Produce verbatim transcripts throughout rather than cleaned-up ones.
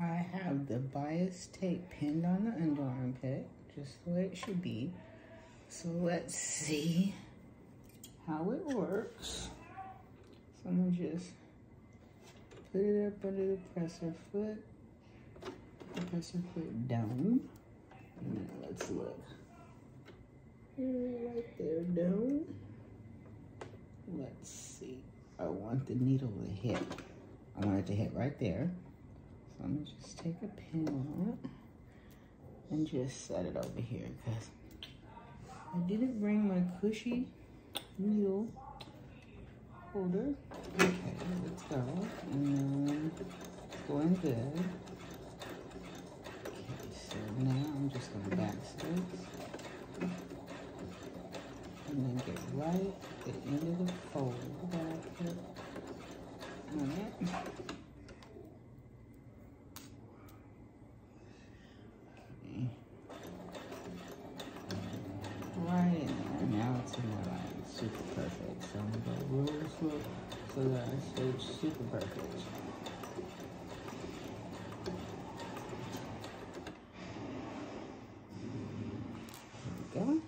I have the bias tape pinned on the under armpit, just the way it should be. So let's see how it works. So I'm gonna just put it up under the presser foot, put the presser foot down. Now let's look. Right there, down. Let's see. I want the needle to hit. I want it to hit right there. So I'm gonna just take a pin on it and just set it over here because I didn't bring my cushy needle holder. Okay, let's go. And then it's going good. Okay, so now I'm just gonna back stitch. And then get right at the end of the fold that I put on it. Okay. Right in there. Now it's in the line. Super perfect. So I'm gonna go real slow so that I stitch super perfect. There we go.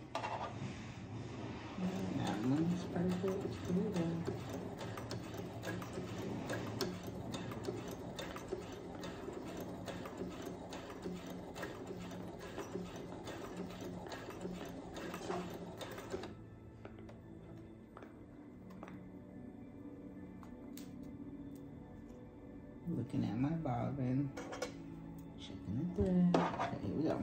Perfect. Put it in. Looking at my bobbin, checking the thread. Okay, here we go.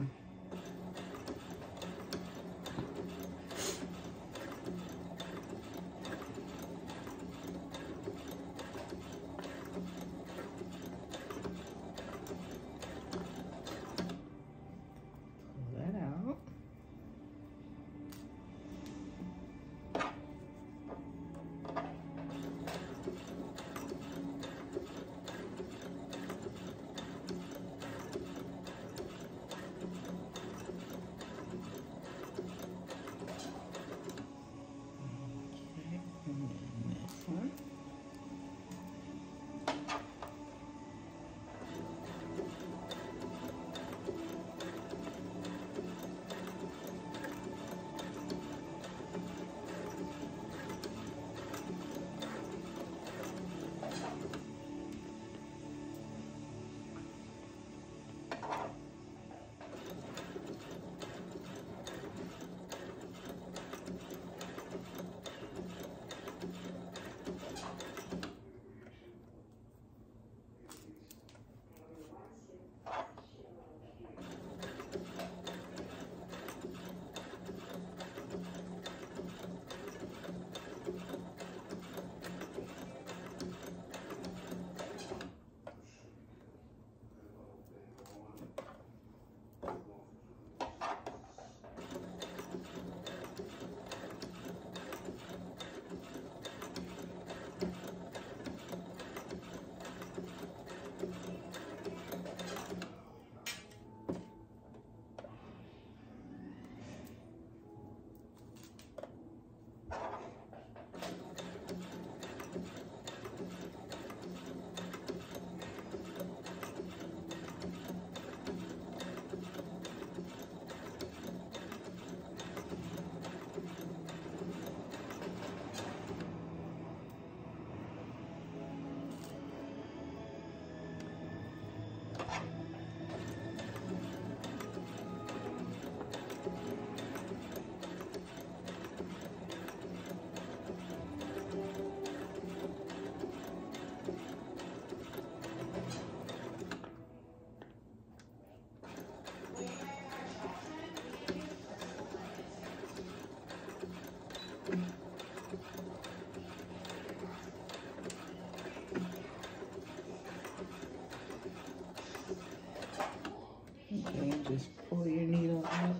Okay, just pull your needle out.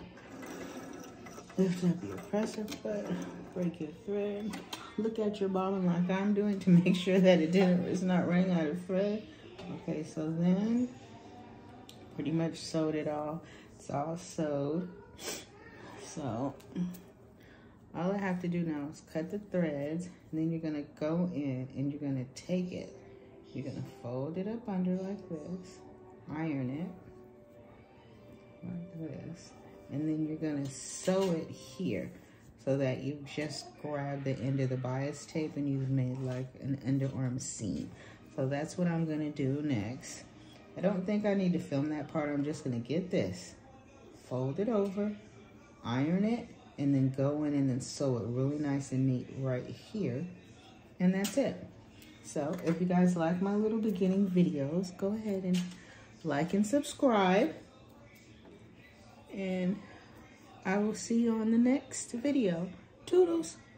Lift up your presser foot, break your thread. Look at your bobbin like I'm doing to make sure that it didn't, it's not running out of thread. Okay, so then pretty much sewed it all. It's all sewed. So all I have to do now is cut the threads, and then you're gonna go in and you're gonna take it. You're gonna fold it up under like this. iron it like this, and then you're gonna sew it here so that you just grab the end of the bias tape and you've made like an underarm seam. So that's what I'm gonna do next. I don't think I need to film that part. I'm just gonna get this, fold it over, iron it, and then go in and then sew it really nice and neat right here. And that's it. So if you guys like my little beginning videos, go ahead and like and subscribe. And I will see you on the next video. Toodles.